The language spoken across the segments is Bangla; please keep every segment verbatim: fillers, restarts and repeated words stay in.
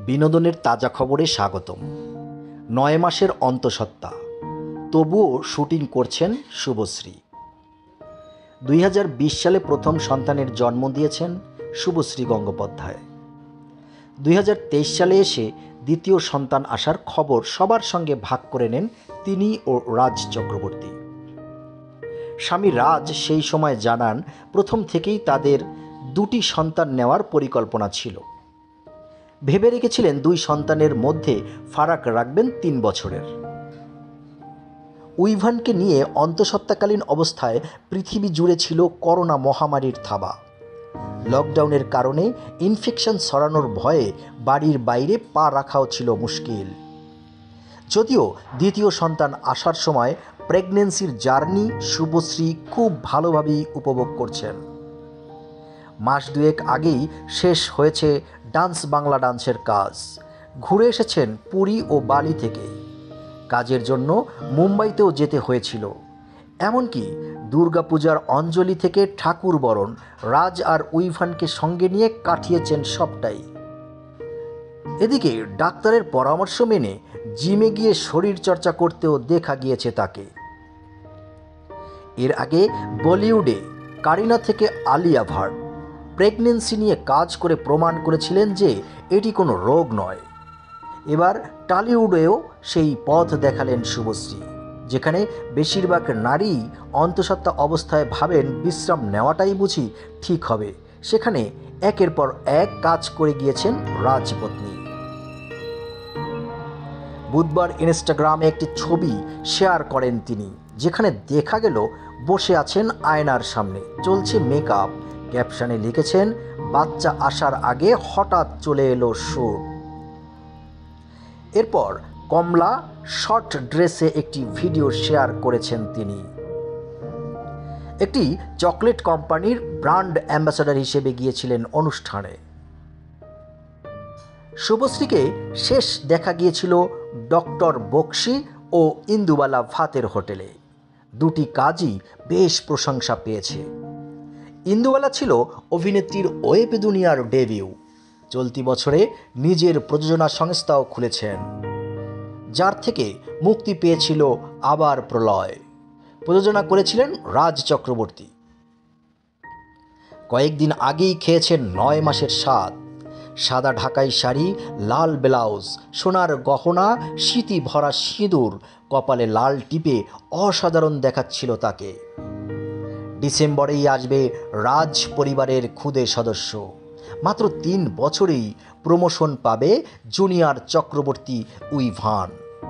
বিনোদনের তাজা খবরে স্বাগতম। নয় মাসের অন্তঃসত্ত্বা, তবুও শুটিং করছেন শুভশ্রী। দুই হাজার বিশ সালে প্রথম সন্তানের জন্ম দিয়েছেন শুভশ্রী গঙ্গোপাধ্যায়। দুই হাজার তেইশ সালে এসে দ্বিতীয় সন্তান আসার খবর সবার সঙ্গে ভাগ করে নেন তিনি ও রাজ চক্রবর্তী। স্বামী রাজ সেই সময় জানান, প্রথম থেকেই তাদের দুটি সন্তান নেওয়ার পরিকল্পনা ছিল। ভেবে রেখেছিলেন দুই সন্তানের মধ্যে ফারাক রাখবেন তিন বছরের। উইভানকে নিয়ে অন্তঃসত্ত্বাকালীন অবস্থায় পৃথিবী জুড়ে ছিল করোনা মহামারীর থাবা। লকডাউনের কারণে ইনফেকশন ছড়ানোর ভয়ে বাড়ির বাইরে পা রাখাও ছিল মুশকিল। যদিও দ্বিতীয় সন্তান আসার সময় প্রেগন্যান্সির জার্নি শুভশ্রী খুব ভালোভাবেই উপভোগ করছেন। মাস দুয়েক আগেই শেষ হয়েছে ডান্স বাংলা ডান্সের কাজ। ঘুরে এসেছেন পুরী ও বালি থেকে। কাজের জন্য মুম্বাইতেও যেতে হয়েছিল। এমনকি দুর্গাপূজার অঞ্জলি থেকে ঠাকুর বরণ রাজ আর উইভানকে সঙ্গে নিয়ে কাটিয়েছেন সবটাই। এদিকে ডাক্তারের পরামর্শ মেনে জিমে গিয়ে শরীর চর্চা করতেও দেখা গিয়েছে তাকে। এর আগে বলিউডে কারিনা থেকে আলিয়া ভাট প্রেগন্যান্সি নিয়ে কাজ করে প্রমাণ করেছিলেন যে এটি কোনো রোগ নয়। এবার টলিউডেও সেই পথ দেখালেন শুভশ্রী, যেখানে বেশিরভাগ নারী অন্তঃসত্ত্বা অবস্থায় ভাবেন বিশ্রাম নেওয়াটাই বুঝি ঠিক হবে, সেখানে একের পর এক কাজ করে গিয়েছেন রাজপত্নী। বুধবার ইনস্টাগ্রামে একটি ছবি শেয়ার করেন তিনি, যেখানে দেখা গেল বসে আছেন আয়নার সামনে, চলছে মেকআপ। ক্যাপশনে লিখেছেন, বাচ্চা আসার আগে হঠাৎ চলে এলো শুট। এরপর কমলা শর্ট ড্রেসে একটি ভিডিও শেয়ার করেছেন তিনি। একটি চকলেট কোম্পানির ব্র্যান্ড অ্যাম্বাসাডার হিসেবে গিয়েছিলেন অনুষ্ঠানে। শুভশ্রীকে শেষ দেখা গিয়েছিল ডক্টর বক্সি ও ইন্দুবালা ভাতের হোটেলে। দুটি কাজই বেশ প্রশংসা পেয়েছে। ইন্দুবালা ছিল অভিনেত্রীর ওয়েব দুনিয়ার ডেবিউ। চলতি বছরে নিজের প্রযোজনা সংস্থাও খুলেছেন, যার থেকে মুক্তি পেয়েছিল আবার প্রলয়। প্রযোজনা করেছিলেন রাজ চক্রবর্তী। কয়েকদিন আগেই খেয়েছেন নয় মাসের স্বাদ। সাদা ঢাকাই শাড়ি, লাল ব্লাউজ, সোনার গহনা, স্মৃতি ভরা সিঁদুর, কপালে লাল টিপে অসাধারণ দেখাচ্ছিল তাকে। ডিসেম্বরেই আসবে রাজ পরিবারের খুদে সদস্য। মাত্র তিন বছরেই প্রমোশন পাবে জুনিয়র চক্রবর্তী উইভান।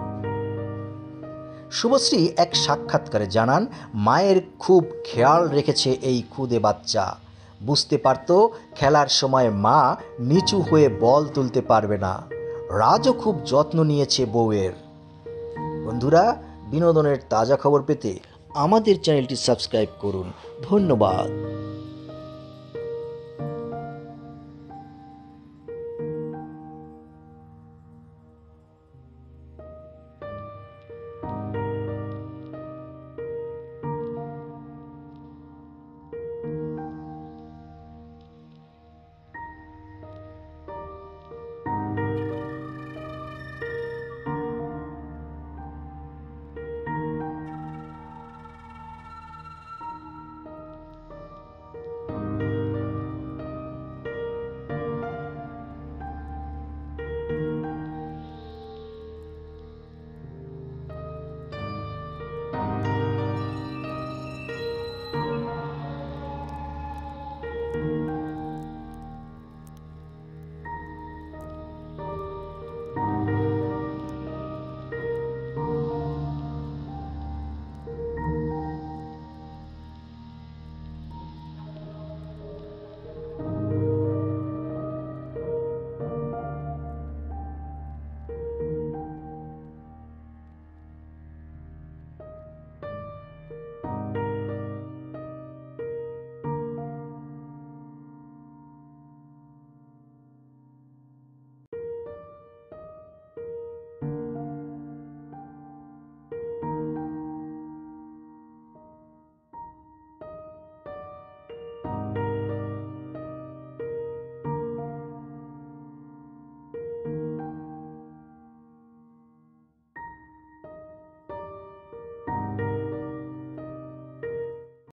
শুভশ্রী এক সাক্ষাৎকারে জানান, মায়ের খুব খেয়াল রেখেছে এই খুদে বাচ্চা। বুঝতে পারত খেলার সময় মা নিচু হয়ে বল তুলতে পারবে না। রাজও খুব যত্ন নিয়েছে বউয়ের। বন্ধুরা, বিনোদনের তাজা খবর পেতে আমাদের চ্যানেলটি সাবস্ক্রাইব করুন। ধন্যবাদ।